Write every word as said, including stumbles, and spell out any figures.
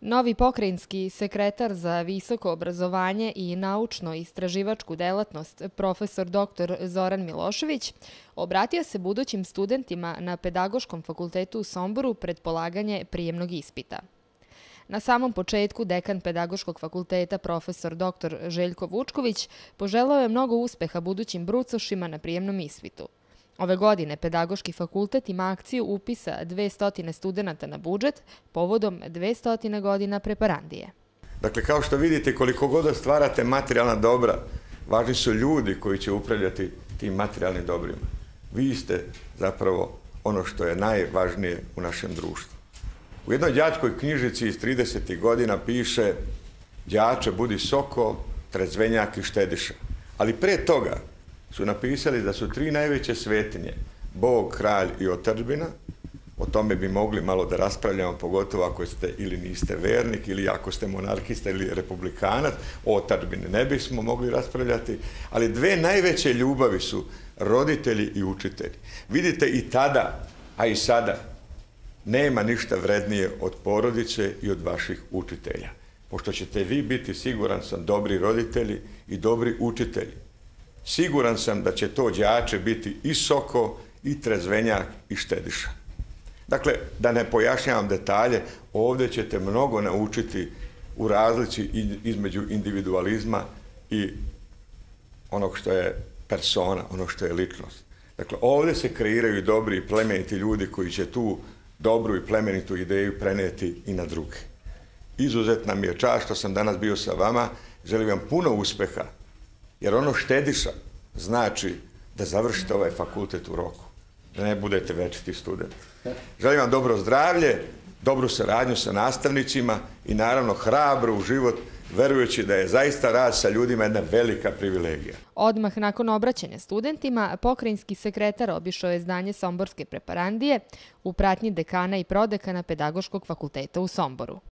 Novi pokrajinski sekretar za visoko obrazovanje i naučno-istraživačku delatnost, profesor doktor Zoran Milošević, obratio se budućim studentima na Pedagoškom fakultetu u Somboru pred polaganje prijemnog ispita. Na samom početku dekan Pedagoškog fakulteta profesor doktor Željko Vučković poželeo je mnogo uspeha budućim brucošima na prijemnom ispitu. Ove godine Pedagoški fakultet ima akciju upisa dvesta studenata na budžet povodom dvesta godina preparandije. Dakle, kao što vidite, koliko god stvarate materijalna dobra, važni su ljudi koji će upravljati tim materijalnim dobrima. Vi ste zapravo ono što je najvažnije u našem društvu. U jednoj đačkoj knjižici iz tridesetih godina piše: đače, budi soko, trezvenjak i štediša. Ali pre toga su napisali da su tri najveće svetinje, Bog, kralj i otadžbina. O tome bi mogli malo da raspravljamo, pogotovo ako ste ili niste vernik, ili ako ste monarhista ili republikanac. O otadžbini ne bismo mogli raspravljati, ali dve najveće ljubavi su roditelji i učitelji. Vidite, i tada, a i sada, nema ništa vrednije od porodice i od vaših učitelja. Pošto ćete vi biti, siguran sam, dobri roditelji i dobri učitelji. Siguran sam da će to đače biti i soko, i trezvenjak, i štediša. Dakle, da ne pojašnjavam detalje, ovdje ćete mnogo naučiti u razlici između individualizma i onog što je persona, ono što je ličnost. Dakle, ovdje se kreiraju dobri i plemeniti ljudi koji će tu dobru i plemenitu ideju preneti i na druge. Izuzetna mi je čast što sam danas bio sa vama. Želim vam puno uspeha, jer ono štediša znači da završite ovaj fakultet u roku, da ne budete večiti student. Želim vam dobro zdravlje, dobru saradnju sa nastavnicima i naravno hrabru u život, verujući da je zaista rad sa ljudima jedna velika privilegija. Odmah nakon obraćanja studentima, pokrajinski sekretar obišao je zdanje Somborske preparandije u pratnji dekana i prodekana Pedagoškog fakulteta u Somboru.